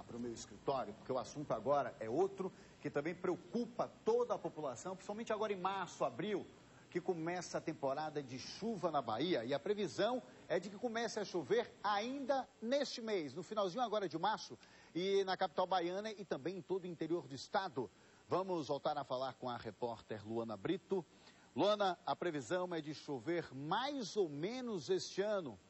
para o meu escritório, porque o assunto agora é outro, que também preocupa toda a população, principalmente agora em março, abril, que começa a temporada de chuva na Bahia. E a previsão é de que comece a chover ainda neste mês, no finalzinho agora de março, e na capital baiana e também em todo o interior do estado. Vamos voltar a falar com a repórter Luana Brito. Luana, a previsão é de chover mais ou menos este ano.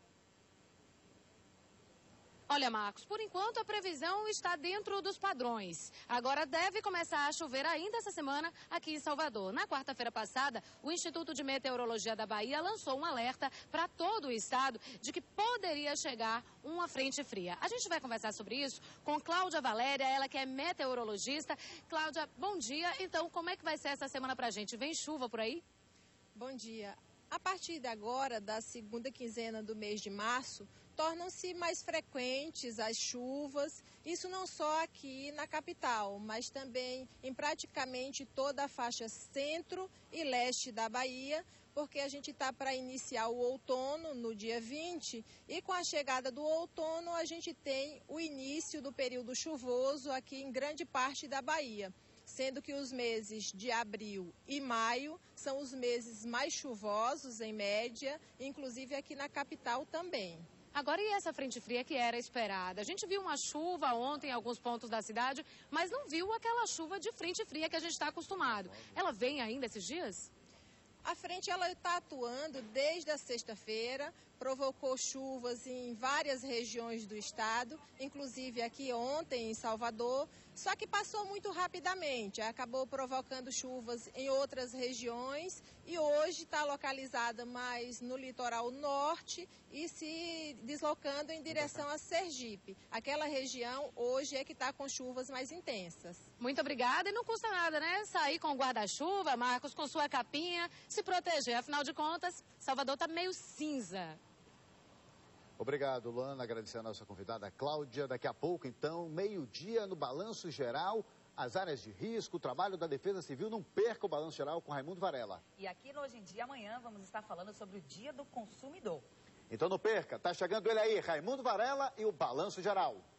Olha, Marcos, por enquanto a previsão está dentro dos padrões. Agora deve começar a chover ainda essa semana aqui em Salvador. Na quarta-feira passada, o Instituto de Meteorologia da Bahia lançou um alerta para todo o estado de que poderia chegar uma frente fria. A gente vai conversar sobre isso com Cláudia Valéria, ela que é meteorologista. Cláudia, bom dia. Então, como é que vai ser essa semana para a gente? Vem chuva por aí? Bom dia. A partir de agora, da segunda quinzena do mês de março, tornam-se mais frequentes as chuvas, isso não só aqui na capital, mas também em praticamente toda a faixa centro e leste da Bahia, porque a gente está para iniciar o outono no dia 20 e com a chegada do outono a gente tem o início do período chuvoso aqui em grande parte da Bahia. Sendo que os meses de abril e maio são os meses mais chuvosos, em média, inclusive aqui na capital também. Agora, e essa frente fria que era esperada? A gente viu uma chuva ontem em alguns pontos da cidade, mas não viu aquela chuva de frente fria que a gente está acostumado. Ela vem ainda esses dias? A frente ela está atuando desde a sexta-feira, provocou chuvas em várias regiões do estado, inclusive aqui ontem em Salvador, só que passou muito rapidamente, acabou provocando chuvas em outras regiões e hoje está localizada mais no litoral norte e se deslocando em direção a Sergipe. Aquela região hoje é que está com chuvas mais intensas. Muito obrigada, e não custa nada, né? Sair com o guarda-chuva, Marcos, com sua capinha, se proteger. Afinal de contas, Salvador está meio cinza. Obrigado, Luana. Agradecer a nossa convidada Cláudia. Daqui a pouco, então, meio-dia no Balanço Geral, as áreas de risco, o trabalho da Defesa Civil. Não perca o Balanço Geral com Raimundo Varela. E aqui no Hoje em Dia, amanhã, vamos estar falando sobre o Dia do Consumidor. Então não perca, tá chegando ele aí, Raimundo Varela e o Balanço Geral.